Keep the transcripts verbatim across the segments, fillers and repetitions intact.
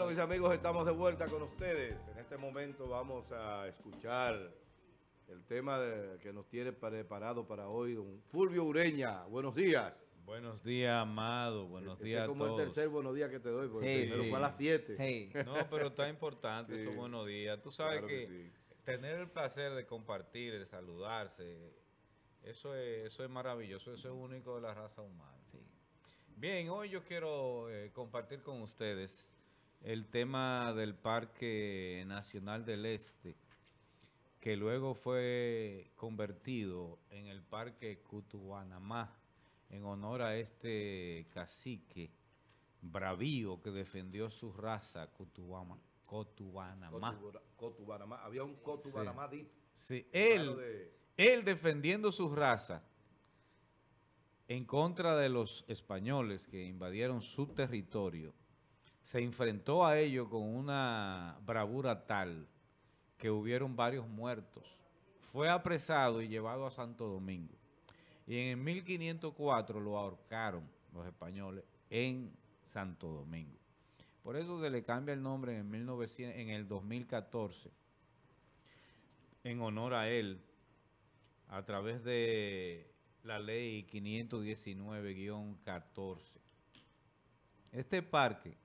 Bueno, mis amigos, estamos de vuelta con ustedes. En este momento vamos a escuchar el tema de, que nos tiene preparado para hoy don Fulvio Ureña. Buenos días. Buenos días, Amado. Buenos Este días es a como todos. el tercer buenos días que te doy, porque Sí, el primero sí. fue a las siete. Sí. No, pero está importante Sí. esos buenos días. Tú sabes Claro que que, sí. tener el placer de compartir, de saludarse, eso es, eso es maravilloso, eso es único de la raza humana. Sí. Bien, hoy yo quiero eh, compartir con ustedes el tema del Parque Nacional del Este, que luego fue convertido en el Parque Cutubanamá, en honor a este cacique bravío que defendió su raza, Cotubama, Cotubanamá. Cotubara- Cotubanamá. Había un Cotubanamá dit. Sí, hermano él, de- él defendiendo su raza en contra de los españoles que invadieron su territorio, se enfrentó a ellos con una bravura tal que hubieron varios muertos. Fue apresado y llevado a Santo Domingo. Y en mil quinientos cuatro lo ahorcaron los españoles en Santo Domingo. Por eso se le cambia el nombre en, mil novecientos, en el dos mil catorce, en honor a él, a través de la ley quinientos diecinueve guión catorce. Este parque,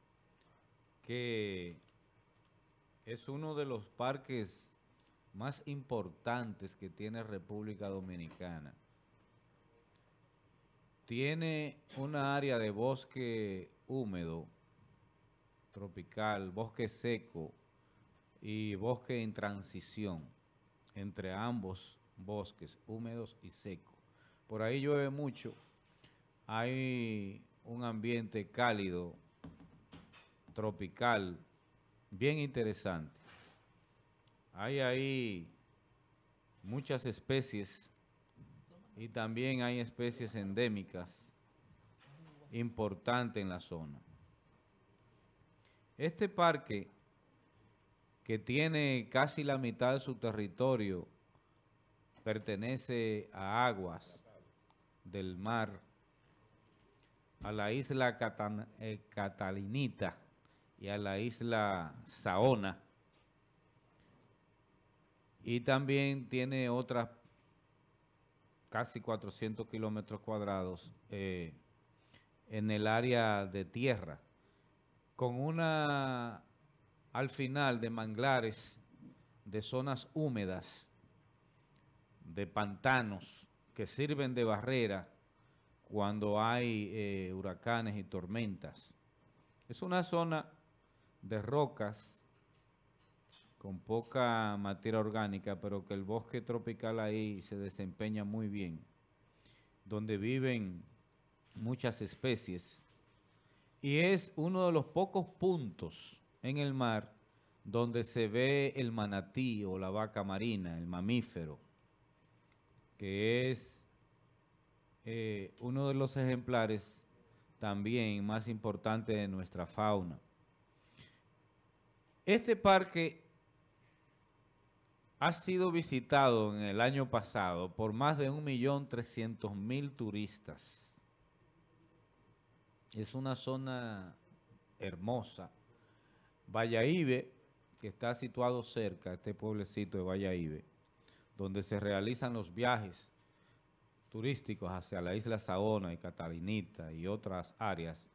que es uno de los parques más importantes que tiene República Dominicana, tiene una área de bosque húmedo, tropical, bosque seco y bosque en transición entre ambos bosques, húmedos y secos. Por ahí llueve mucho, hay un ambiente cálido, tropical, bien interesante. Hay ahí muchas especies y también hay especies endémicas importantes en la zona. Este parque, que tiene casi la mitad de su territorio, pertenece a aguas del mar, a la isla Catan- eh, Catalinita y a la isla Saona. Y también tiene otras casi cuatrocientos kilómetros cuadrados eh, en el área de tierra, con una, al final, de manglares, de zonas húmedas, de pantanos que sirven de barrera cuando hay eh, huracanes y tormentas. Es una zona de rocas con poca materia orgánica, pero que el bosque tropical ahí se desempeña muy bien, donde viven muchas especies, y es uno de los pocos puntos en el mar donde se ve el manatí o la vaca marina, el mamífero, que es eh, uno de los ejemplares también más importantes de nuestra fauna. Este parque ha sido visitado en el año pasado por más de un millón trescientos mil turistas. Es una zona hermosa. Valladolid, que está situado cerca, este pueblecito de Valladolid, donde se realizan los viajes turísticos hacia la isla Saona y Catalinita y otras áreas,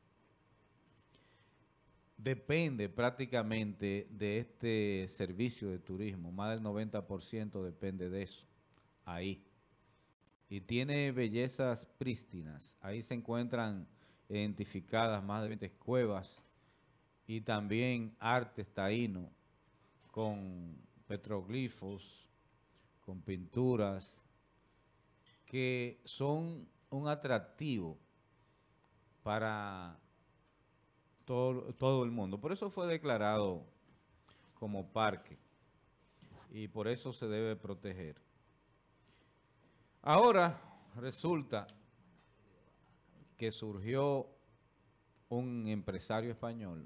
depende prácticamente de este servicio de turismo. Más del noventa por ciento depende de eso, ahí. Y tiene bellezas prístinas. Ahí se encuentran identificadas más de veinte cuevas y también arte taíno con petroglifos, con pinturas que son un atractivo para todo, todo el mundo. Por eso fue declarado como parque y por eso se debe proteger. Ahora resulta que surgió un empresario español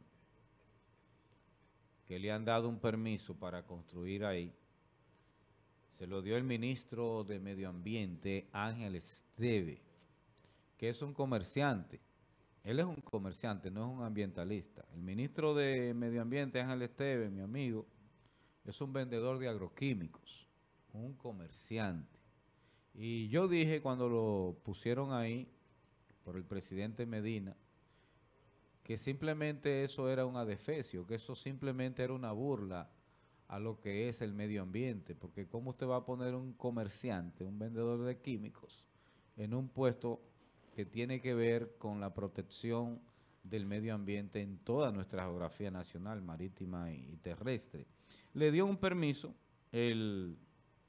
que le han dado un permiso para construir ahí. Se lo dio el ministro de Medio Ambiente, Ángel Esteve, que es un comerciante Él es un comerciante, no es un ambientalista. El ministro de Medio Ambiente, Ángel Esteves, mi amigo, es un vendedor de agroquímicos, un comerciante. Y yo dije cuando lo pusieron ahí por el presidente Medina, que simplemente eso era un adefesio, que eso simplemente era una burla a lo que es el medio ambiente, porque ¿cómo usted va a poner un comerciante, un vendedor de químicos, en un puesto que tiene que ver con la protección del medio ambiente en toda nuestra geografía nacional, marítima y terrestre? Le dio un permiso, el,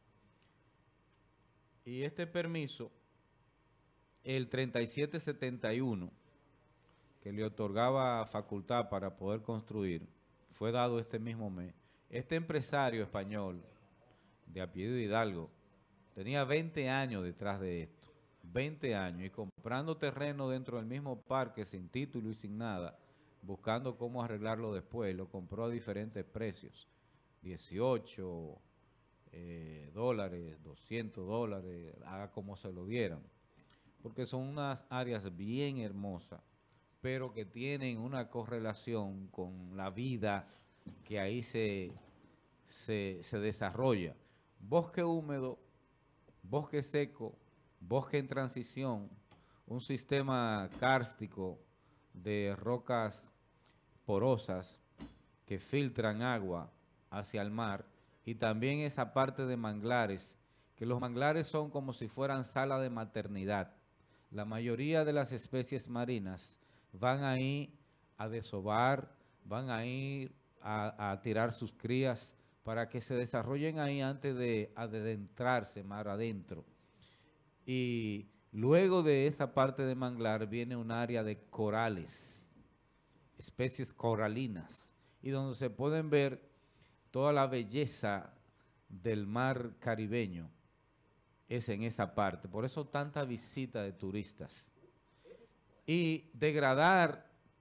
y este permiso, el treinta y siete setenta y uno, que le otorgaba facultad para poder construir, fue dado este mismo mes. Este empresario español, de apellido Hidalgo, tenía veinte años detrás de esto, veinte años, y comprando terreno dentro del mismo parque, sin título y sin nada, buscando cómo arreglarlo después. Lo compró a diferentes precios, dieciocho eh, dólares, doscientos dólares, haga como se lo dieran, porque son unas áreas bien hermosas, pero que tienen una correlación con la vida que ahí se, se, se desarrolla. Bosque húmedo, bosque seco, bosque en transición, un sistema kárstico de rocas porosas que filtran agua hacia el mar, y también esa parte de manglares, que los manglares son como si fueran sala de maternidad. La mayoría de las especies marinas van ahí a desovar, van a ir a, a tirar sus crías para que se desarrollen ahí antes de adentrarse mar adentro. Y luego de esa parte de manglar viene un área de corales, especies coralinas, y donde se pueden ver toda la belleza del mar caribeño, es en esa parte. Por eso tanta visita de turistas. Y degradar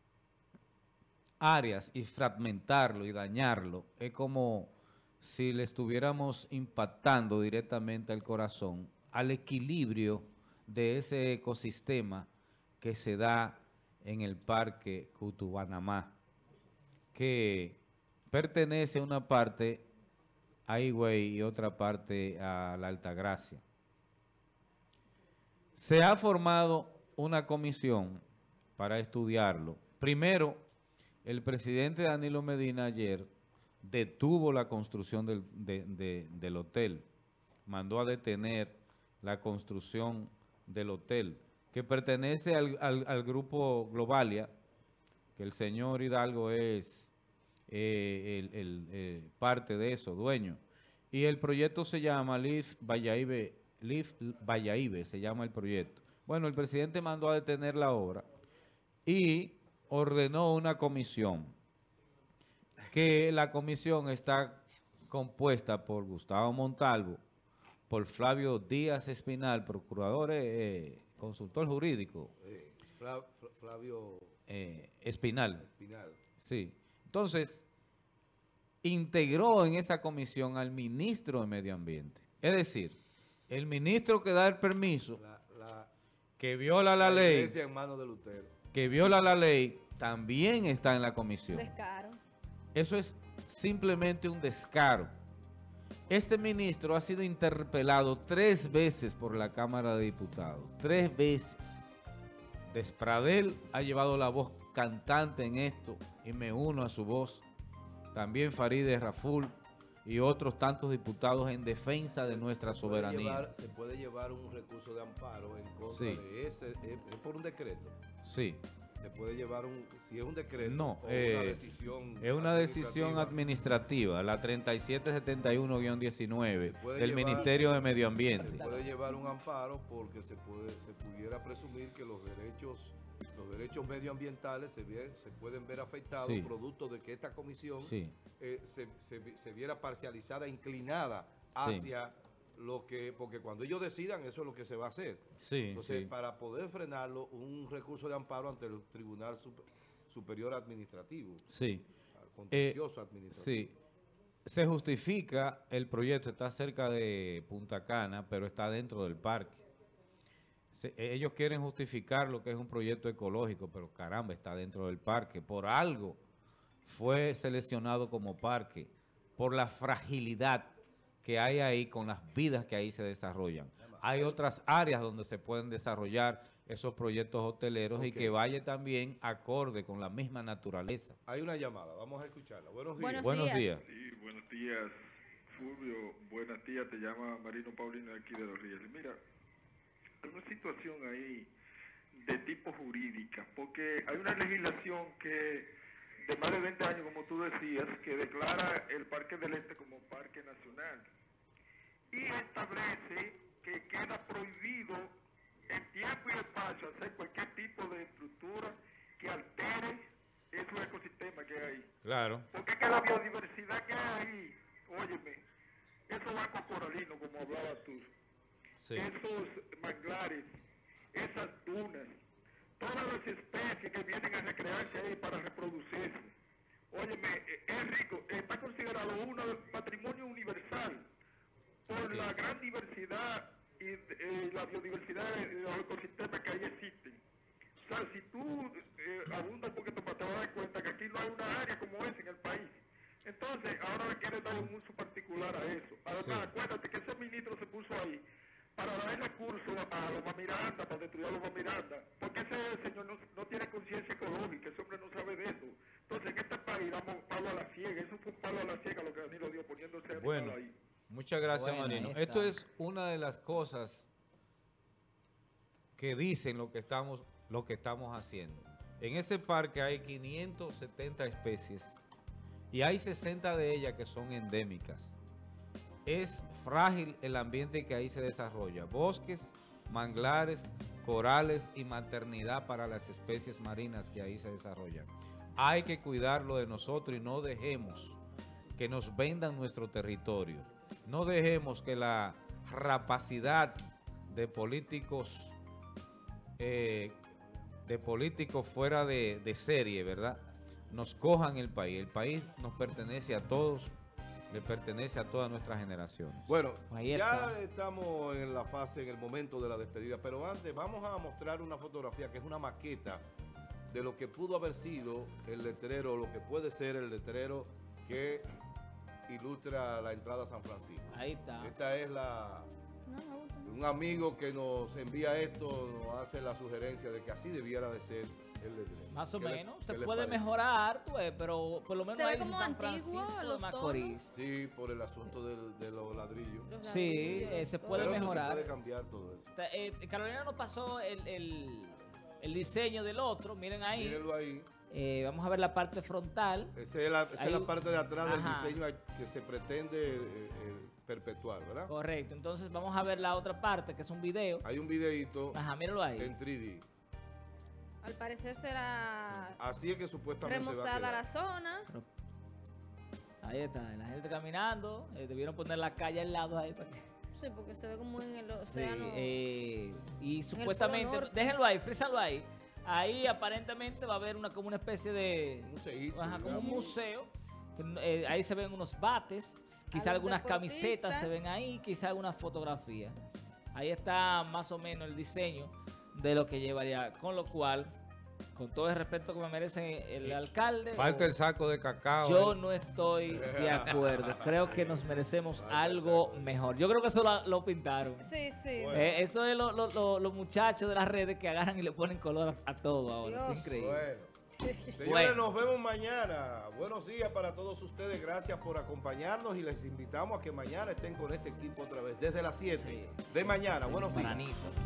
áreas y fragmentarlo y dañarlo es como si le estuviéramos impactando directamente al corazón, al equilibrio de ese ecosistema que se da en el Parque Cutubanamá, que pertenece a una parte a Higüey y otra parte a la Altagracia. Se ha formado una comisión para estudiarlo. Primero, el presidente Danilo Medina ayer detuvo la construcción del, de, de, del hotel, mandó a detener la construcción del hotel, que pertenece al, al, al grupo Globalia, que el señor Hidalgo es eh, el, el, eh, parte de eso, dueño. Y el proyecto se llama Live Valladolid, Live Valladolid, se llama el proyecto. Bueno, el presidente mandó a detener la obra y ordenó una comisión, que la comisión está compuesta por Gustavo Montalvo, por Flavio Díaz Espinal, procurador, eh, consultor jurídico. Eh, Fla, Flavio eh, Espinal. Espinal. Sí. Entonces, integró en esa comisión al ministro de Medio Ambiente. Es decir, el ministro que da el permiso, la, la, que viola la, la ley, en manos de Lutero, que viola la ley, también está en la comisión. Descaro. Eso es simplemente un descaro. Este ministro ha sido interpelado tres veces por la Cámara de Diputados. Tres veces. Despradel ha llevado la voz cantante en esto y me uno a su voz. También Farideh Raful y otros tantos diputados en defensa de nuestra se puede soberanía. Llevar, se puede llevar un recurso de amparo en contra Sí. de ese, es, es por un decreto. Sí. Se puede llevar un, si es un decreto No, o eh, una decisión es una decisión administrativa, la treinta y siete setenta y uno guión diecinueve del llevar, Ministerio de Medio Ambiente. Se puede llevar un amparo porque se puede se pudiera presumir que los derechos los derechos medioambientales se, bien, se pueden ver afectados Sí. producto de que esta comisión Sí. eh, se, se, se viera parcializada, inclinada Sí. hacia lo que, porque cuando ellos decidan eso es lo que se va a hacer. Sí, Entonces, sí. para poder frenarlo, un recurso de amparo ante el Tribunal Super, Superior Administrativo. Sí. Contencioso Eh, administrativo. Sí. Se justifica, el proyecto está cerca de Punta Cana, pero está dentro del parque. se, ellos quieren justificar lo que es un proyecto ecológico, pero caramba, está dentro del parque. Por algo fue seleccionado como parque, por la fragilidad que hay ahí con las vidas que ahí se desarrollan. Hay otras áreas donde se pueden desarrollar esos proyectos hoteleros okay. y que vaya también acorde con la misma naturaleza. Hay una llamada, vamos a escucharla. Buenos días. Buenos, buenos días. Sí, buenos días, Fulvio. Buenos días, te llama Marino Paulino de aquí de Los Rieles. Mira, hay una situación ahí de tipo jurídica, porque hay una legislación que de más de veinte años, como tú decías, que declara el Parque del Este como parque nacional y establece que queda prohibido en tiempo y espacio hacer cualquier tipo de estructura que altere esos ecosistemas que hay. Claro. Porque es que la biodiversidad que hay ahí, óyeme, esos bancos coralinos, como hablabas tú, sí. esos manglares, esas dunas, todas las especies que vienen a recrearse ahí para reproducirse. Óyeme, es rico, está considerado un patrimonio universal por sí. la gran diversidad y eh, la biodiversidad de los ecosistemas que ahí existen. O sea, si tú eh, abundas un poquito más, te vas a dar cuenta que aquí no hay una área como esa en el país. Entonces, ahora le quieren dar un uso particular a eso. Además, sí. acuérdate que ese ministro se puso ahí para dar recursos a Loma Miranda, para destruir a Loma Miranda, porque ese señor no, no tiene conciencia ecológica, ese hombre no sabe de eso. Entonces, en este país damos palo a la ciega, eso fue un palo a la ciega lo que Danilo dio poniéndose bueno, ahí. Muchas gracias, bueno, Marino. Esto es una de las cosas que dicen lo que estamos, lo que estamos haciendo. En ese parque hay quinientas setenta especies y hay sesenta de ellas que son endémicas. Es frágil el ambiente que ahí se desarrolla. Bosques, manglares, corales y maternidad para las especies marinas que ahí se desarrollan. Hay que cuidarlo de nosotros y no dejemos que nos vendan nuestro territorio. No dejemos que la rapacidad de políticos eh, de políticos fuera de, de serie, ¿verdad?, nos cojan el país. El país nos pertenece a todos, le pertenece a todas nuestras generaciones. Bueno, ya estamos en la fase, en el momento de la despedida, pero antes vamos a mostrar una fotografía que es una maqueta de lo que pudo haber sido el letrero, lo que puede ser el letrero que ilustra la entrada a San Francisco. Ahí está. Esta es la... Un amigo que nos envía esto, nos hace la sugerencia de que así debiera de ser el letrero. Más o menos, se puede mejorar, pues, pero por lo menos ahí en San Francisco de Macorís. Sí, por el asunto del, de los ladrillos. Sí, eh, se puede pero mejorar. Se puede cambiar todo eso. Eh, Carolina nos pasó el, el, el diseño del otro, miren ahí. Mírenlo ahí. Eh, vamos a ver la parte frontal. Esa es la, esa ahí, es la parte de atrás ajá. del diseño que se pretende eh, eh, perpetuar, ¿verdad? Correcto. Entonces vamos a ver la otra parte, que es un video. Hay un videito ajá, míralo ahí. En tres D. Al parecer será... Así es que supuestamente remozada va a la zona. Pero, ahí está, la gente caminando. Eh, debieron poner la calle al lado ahí para que... Sí, porque se ve como en el océano. Sí, eh, y supuestamente... Déjenlo ahí, frízalo ahí. Ahí aparentemente va a haber una como una especie de... Museíto, ajá, como un museo. Que, eh, ahí se ven unos bates, quizá algunas camisetas se ven ahí, quizá algunas fotografías. Ahí está más o menos el diseño de lo que llevaría, con lo cual, con todo el respeto que me merece el alcalde... Falta o, el saco de cacao. Yo eh. no estoy de acuerdo. Creo que nos merecemos algo mejor. Yo creo que eso lo, lo pintaron. Sí, sí. Bueno. Eh, eso es los lo, lo, lo muchachos de las redes que agarran y le ponen color a, a todo ahora. Es increíble. Bueno. Señores, bueno. nos vemos mañana. Buenos días para todos ustedes. Gracias por acompañarnos y les invitamos a que mañana estén con este equipo otra vez desde las siete sí. de mañana. Buenos días. Maranito.